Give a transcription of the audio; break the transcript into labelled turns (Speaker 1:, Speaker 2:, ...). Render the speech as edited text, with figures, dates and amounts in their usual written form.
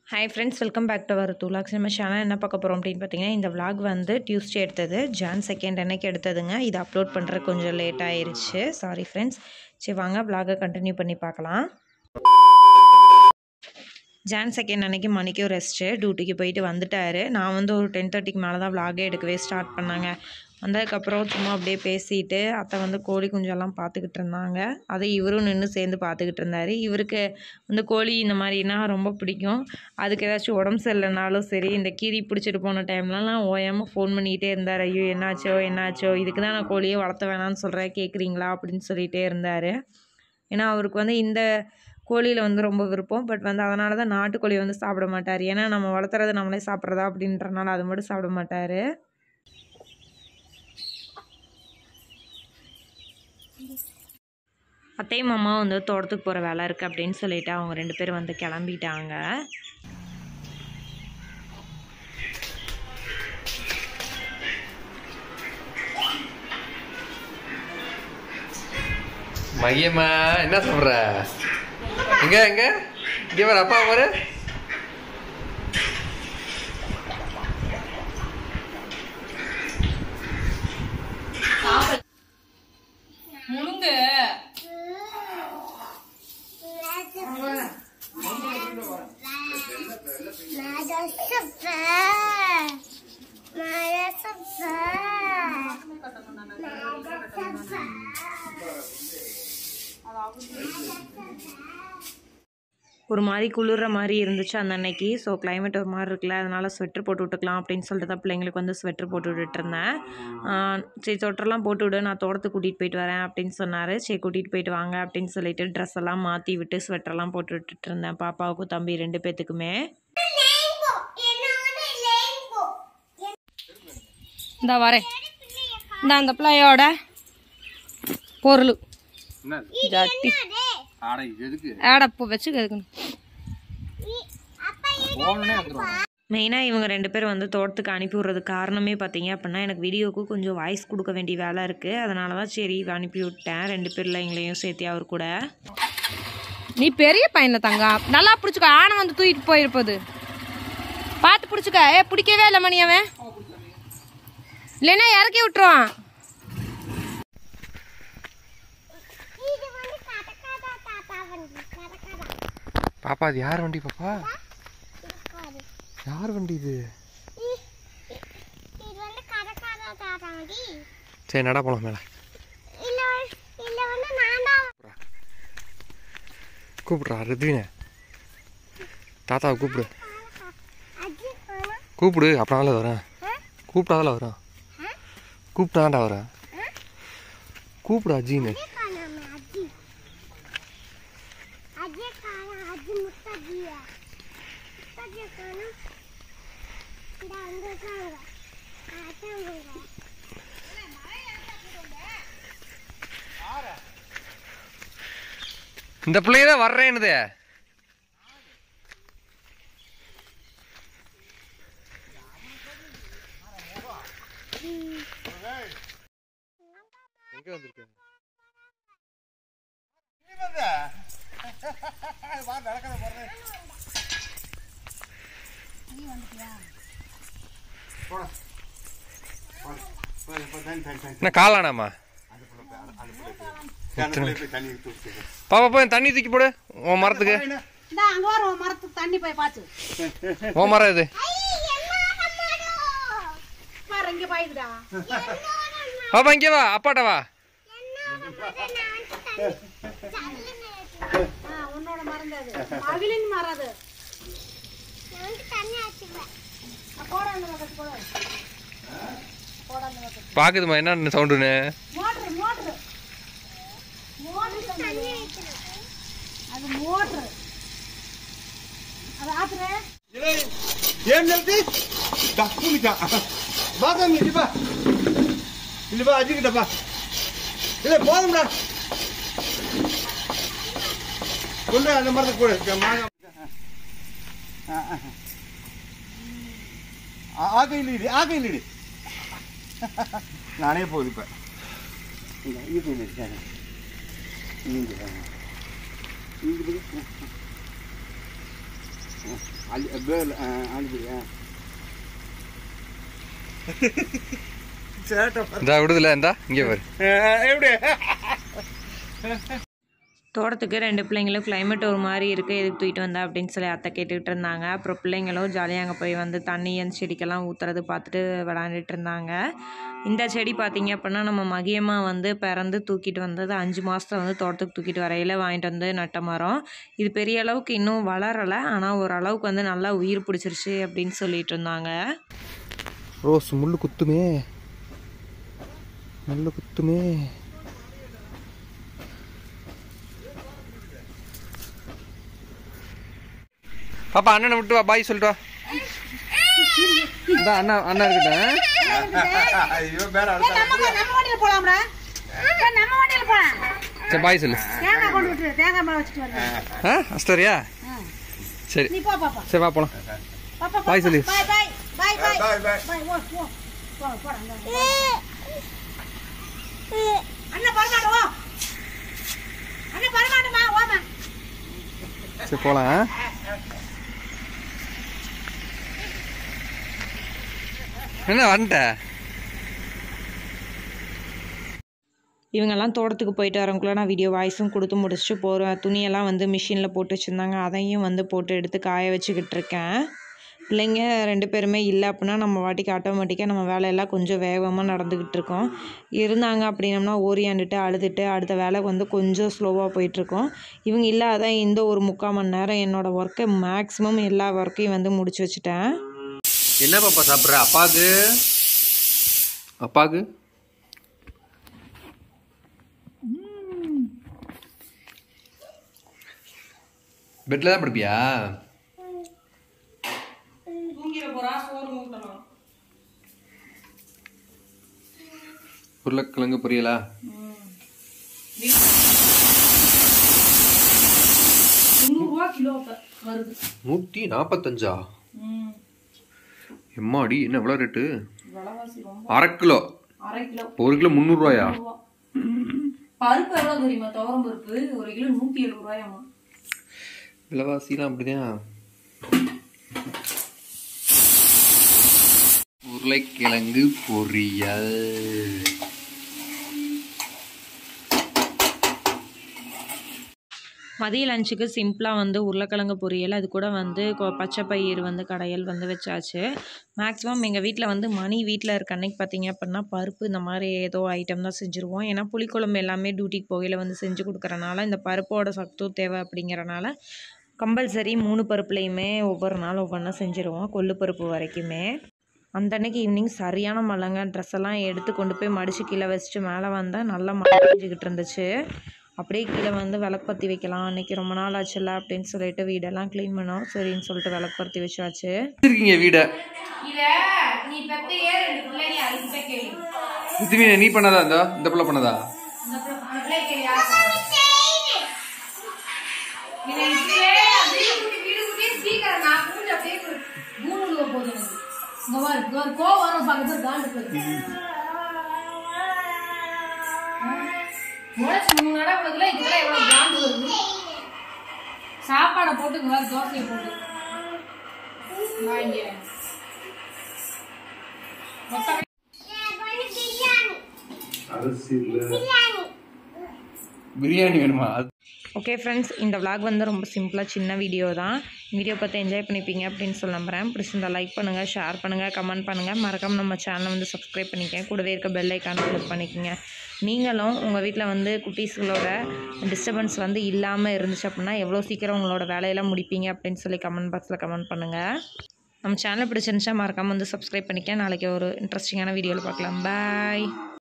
Speaker 1: Hi friends, welcome back to our Tulax channel. என்ன பார்க்க போறோம் அப்படினு பாத்தீங்கன்னா இந்த vlog வந்து Tuesday எடுத்தது. Jan 2nd அன்னைக்கு எடுத்ததுங்க. இது அப்லோட் பண்ற கொஞ்சம் லேட் ஆயிருச்சு. Sorry friends. சரி வாங்க vlog கண்டினியூ பண்ணி பார்க்கலாம். Jan 2nd அன்னைக்கு மணிக்கு ரெஸ்ட் டியூட்டிக்கு போயிட்டு வந்துட்டாரு. நான் வந்து ஒரு 10:30க்கு மேல தான் vlog எடுக்கவே ஸ்டார்ட் பண்ணாங்க. வந்ததுக்கு அப்புறம் சும்மா அப்படியே பேசிட்டு அத்தை வந்து கோழி குஞ்செல்லாம் பார்த்துக்கிட்டு இருந்தாங்க. அதை இவரும் நின்று சேர்ந்து பார்த்துக்கிட்டு இருந்தாரு. இவருக்கு வந்து கோழி இந்த மாதிரினா ரொம்ப பிடிக்கும். அதுக்கு ஏதாச்சும் உடம்பு சரியில்லைனாலும் சரி இந்த கீரி பிடிச்சிட்டு போன டைம்லலாம் ஓயாமல் ஃபோன் பண்ணிக்கிட்டே இருந்தார். ஐயோ என்னாச்சோ இதுக்கு தான் நான் கோழியே வளர்த்த வேணாம்னு சொல்கிறேன் கேட்குறீங்களா அப்படின்னு சொல்லிகிட்டே இருந்தார். ஏன்னா அவருக்கு வந்து இந்த கோழியில் வந்து ரொம்ப விருப்பம். பட் வந்து அதனால தான் நாட்டுக்கோழி வந்து சாப்பிட மாட்டார். ஏன்னா நம்ம வளர்த்துறது நம்மளே சாப்பிட்றதா அப்படின்றனால அது மட்டும் சாப்பிட மாட்டார். அத்தையும் மாமா வந்து தோட்டத்துக்கு போகிற வேலை இருக்குது அப்படின்னு சொல்லிட்டு அவங்க 2 பேரும் வந்து கிளம்பிட்டாங்க.
Speaker 2: மையம்மா என்ன சொல்ற? எங்க எங்க இங்க வர அப்பா வர
Speaker 3: முழுங்க
Speaker 1: ஒரு மாதிரி குளிர்ற மாதிரி இருந்துச்சு அந்த அன்னைக்கு. ஸோ கிளைமேட் ஒரு மாதிரி இருக்குல்ல, அதனால் ஸ்வெட்டர் போட்டு விட்டுக்கலாம் அப்படின்னு சொல்லிட்டு தான் பிள்ளைங்களுக்கு வந்து ஸ்வெட்டர் போட்டு விட்டுருந்தேன். சரி ஸ்வெட்டர்லாம் போட்டு விடு, நான் தோட்டத்துக்கு கூட்டிகிட்டு போயிட்டு வரேன் அப்படின்னு சொன்னார். சரி கூட்டிகிட்டு போயிட்டு வாங்க அப்படின்னு சொல்லிட்டு ட்ரெஸ் எல்லாம் மாற்றி விட்டு ஸ்வெட்டர்லாம் போட்டு விட்டுட்டு இருந்தேன் பாப்பாவுக்கும் தம்பி 2 பேத்துக்குமே.
Speaker 3: இந்த வரேன் இந்த அந்த பிள்ளையோட பொருள் ஜட்டி ஆடப்போ வச்சு கேட்கணும்.
Speaker 1: மெயினாக இவங்க 2 பேரும் வந்து தோட்டத்துக்கு அனுப்பி விட்றதுக்கு காரணமே பார்த்தீங்க அப்படின்னா எனக்கு வீடியோவுக்கு கொஞ்சம் வாய்ஸ் கொடுக்க வேண்டிய வேலை இருக்குது. அதனால தான் சரி அனுப்பி விட்டேன் 2 பேரில் எங்களையும் சேர்த்து அவர் கூட.
Speaker 3: நீ பெரிய பையன்ல தங்க நல்லா பிடிச்சிக்க. ஆனை வந்து தூக்கிட்டு போயிருப்பது பார்த்து பிடிச்சிக்க. பிடிக்கவே இல்லை மணி அவன் இல்லைன்னா இறக்கி விட்டுருவான்.
Speaker 2: பாப்பா அது யார் வண்டி? பாப்பா யார் வண்டி இது? சரி நடா போலாம் மேல. கூப்பிடுறா ரித்வின, தாத்தாவை கூப்பிடு கூப்பிடு. அப்படினால வரேன் கூப்பிட்டாதால வரேன் கூப்பிட்டாதான்டா வரேன் கூப்பிடு அஜின்னு. இந்த பிள்ளைய தான் வர்றேன்னுது. எங்க வந்திருக்கேன்? என்ன காலானாமா? பாப்பா போய் தண்ணி தூக்கி போடு உன் மரத்துக்கு. உன் மரம் இது பாப்பா இங்க வா, அப்பாட்ட வா. பாக்குதுமா என்ன சவுண்டுன்னு.
Speaker 4: நானே போகுது இப்போ. ஆண்டிபுரியா சேட்டை
Speaker 2: இந்தா விடுதில்ல இந்தா இங்கே பாரு.
Speaker 4: எப்படி
Speaker 1: தோட்டத்துக்கு 2 பிள்ளைங்களும் கிளைமேட் ஒரு மாதிரி இருக்குது, எதுக்கு தூக்கிட்டு வந்தா அப்படின்னு சொல்லி அத்தை கேட்டுக்கிட்டு இருந்தாங்க. அப்புறம் பிள்ளைங்களும் ஜாலியாக அங்கே போய் வந்து தண்ணி அந்த செடிக்கெல்லாம் ஊற்றுறது பார்த்துட்டு விளாண்டுட்டு இருந்தாங்க. இந்த செடி பார்த்திங்க அப்படின்னா நம்ம மகியமாக வந்து பிறந்து தூக்கிட்டு வந்தது 5 மாதத்தில் வந்து தோட்டத்துக்கு தூக்கிட்டு வரையில் வாங்கிட்டு வந்து நட்ட மரம். இது பெரிய அளவுக்கு இன்னும் வளரலை, ஆனால் ஓரளவுக்கு வந்து நல்லா உயிர் பிடிச்சிருச்சு அப்படின்னு சொல்லிட்டு இருந்தாங்க.
Speaker 2: ரோஸ் முள்ளு குத்துமே, முள்ளு குத்துமே. பாப்பா அண்ணனை விட்டு வா, பாய் சொல்லிட்டு வா. இந்த அண்ணா அண்ணா இருக்கட்டும்.
Speaker 4: ஐயோ பேர அடுத்த
Speaker 5: நம்ம வண்டியில போலாம்டா. நம்ம வண்டியில போலாம்.
Speaker 2: சரி பாய் சொல்லு.
Speaker 5: தேங்காய் கொண்டு விட்டு தேங்காய் மேல வச்சிட்டு வரேன்.
Speaker 2: அஸ்டோரியா சரி
Speaker 5: நீ போ பாப்பா.
Speaker 2: சரி வா போலாம்.
Speaker 5: பாப்பா
Speaker 2: பாய் சொல்லு.
Speaker 5: Bye bye bye bye
Speaker 4: bye bye
Speaker 5: bye ஓ ஓ போ போடா. அண்ணா பரமாடு வா. அண்ணா பரமாடுமா வாமா.
Speaker 2: சரி போலாம். என்ன வந்துட்ட?
Speaker 1: இவங்கெல்லாம் தோட்டத்துக்கு போயிட்டு வரவங்களுக்குள்ள நான் வீடியோ வாய்ஸும் கொடுத்து முடிச்சுட்டு போகிறேன். துணியெல்லாம் வந்து மிஷினில் போட்டு வச்சுருந்தாங்க, அதையும் வந்து போட்டு எடுத்து காய வச்சுக்கிட்டு இருக்கேன். பிள்ளைங்க 2 பேருமே இல்லை அப்படின்னா நம்ம வாட்டிக்கு ஆட்டோமேட்டிக்காக நம்ம வேலையெல்லாம் கொஞ்சம் வேகமாக நடந்துக்கிட்டு இருக்கோம். இருந்தாங்க அப்படின்னம்னா ஓரியாண்டுட்டு அழுதுட்டு அடுத்த வேலை வந்து கொஞ்சம் ஸ்லோவாக போயிட்டுருக்கோம். இவங்க இல்லாத இந்த ஒரு 3/4 மணி நேரம் என்னோடய ஒர்க்கை மேக்ஸிமம் எல்லா ஒர்க்கையும் வந்து முடிச்சு வச்சுட்டேன்.
Speaker 2: என்ன பாப்பா சாப்பிட்ற? அப்பாக்கு அப்பாக்கு பெட்டில் தான் படுப்பியா? உருளைக்கிழங்கு பொரியலா? 145. எம்மாடி என்ன எவ்வளோ ரேட்டு? 1/2 கிலோ. 1 கிலோ 300 ரூபாயா?
Speaker 3: பருப்பு எவ்வளவு தெரியுமா? துவரம் பருப்பு 1 கிலோ 170 ரூபாயாமா.
Speaker 2: விலைவாசிலாம் அப்படிதான். உருளைக்கிழங்கு பொரியல்.
Speaker 1: மதிய லஞ்சுக்கு சிம்பிளாக வந்து உருளைக்கிழங்கு பொரியல், அது கூட வந்து பச்சை பயிர் வந்து கடையல் வந்து வச்சாச்சு. மேக்ஸிமம் எங்கள் வீட்டில் வந்து மணி வீட்டில் இருக்க அன்னைக்கு பார்த்திங்க அப்படின்னா பருப்பு இந்த மாதிரி ஏதோ ஐட்டம் தான் செஞ்சுருவோம். ஏன்னா புளிக்குழம்பு எல்லாமே டியூட்டிக்கு போகையில் வந்து செஞ்சு கொடுக்குறனால இந்த பருப்போட சத்தும் தேவை அப்படிங்கிறனால கம்பல்சரி 3 பருப்புலையுமே ஒவ்வொரு நாள் ஒவ்வொன்றா செஞ்சுருவோம், கொள்ளு பருப்பு வரைக்குமே. அந்த அன்னைக்கு ஈவினிங் சரியான மழைங்க. ட்ரெஸ் எல்லாம் எடுத்து கொண்டு போய் மடித்து கீழே வச்சுட்டு மேலே வந்தால் நல்லா மழை பெஞ்சிக்கிட்டு இருந்துச்சு. அப்படியே கீழே வந்து விளக்கு பற்றி வைக்கலாம், அன்றைக்கி ரொம்ப நாள் ஆச்சுல்ல அப்படின்னு சொல்லிட்டு வீடெல்லாம் க்ளீன் பண்ணோம். சரின்னு சொல்லிட்டு விளக்கு பற்றி வச்சாச்சு.
Speaker 2: இருக்கீங்க வீட
Speaker 3: நீ பெத்தையே 2 பிள்ளைங்க அதுக்கிட்ட கேளு.
Speaker 2: இதுவே நீ பண்ணதா? இந்த பிள்ளை பண்ணதா?
Speaker 3: சாப்பாடை போட்டு தோசையை போட்டு
Speaker 2: பிரியாணி வேணுமா?
Speaker 1: ஓகே ஃப்ரெண்ட்ஸ், இந்த vlog வந்து ரொம்ப சிம்பிளாக சின்ன வீடியோ தான். வீடியோ பார்த்து என்ஜாய் பண்ணிப்பீங்க அப்படின்னு சொல்ல நம்புகிறேன். பிடிச்சிருந்தா லைக் பண்ணுங்கள், ஷேர் பண்ணுங்கள், கமெண்ட் பண்ணுங்கள். மறக்காம நம்ம சேனலை வந்து சப்ஸ்கிரைப் பண்ணிக்கங்க. கூடவே இருக்க பெல் ஐக்கானை கிளிக் பண்ணிக்கோங்க. நீங்களும் உங்கள் வீட்டில் வந்து குட்டீஸ்களோட டிஸ்டர்பன்ஸ் வந்து இல்லாமல் இருந்துச்சு அப்படின்னா எவ்வளோ சீக்கிரம் உங்களோட வேலையெல்லாம் முடிப்பீங்க அப்படின்னு சொல்லி கமெண்ட் பாக்ஸில் கமெண்ட் பண்ணுங்கள். நம்ம சேனலை பிடிச்சிருந்துச்சா மறக்காமல் வந்து சப்ஸ்கிரைப் பண்ணிக்க. நாளைக்கு ஒரு இன்ட்ரெஸ்டிங்கான வீடியோவில் பார்க்கலாம். பாய்.